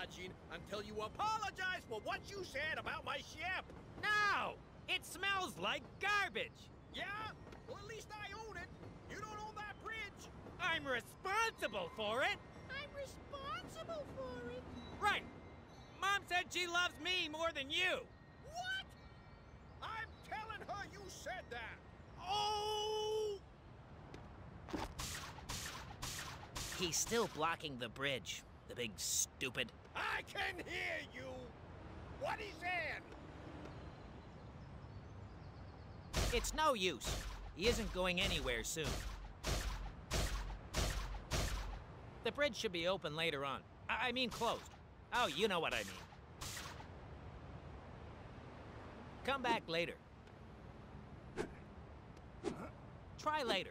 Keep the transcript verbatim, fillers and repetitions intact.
lodging until you apologize for what you said about my ship. No! It smells like garbage! Yeah? Well, at least I own it. You don't own that bridge. I'm responsible for it! I'm responsible for it. Right! Mom said she loves me more than you! What? I'm telling her you said that. Oh! He's still blocking the bridge, the big stupid. I can hear you. What he said. It's no use. He isn't going anywhere soon. The bridge should be open later on. I, I mean closed. Oh, you know what I mean. Come back later. Try later.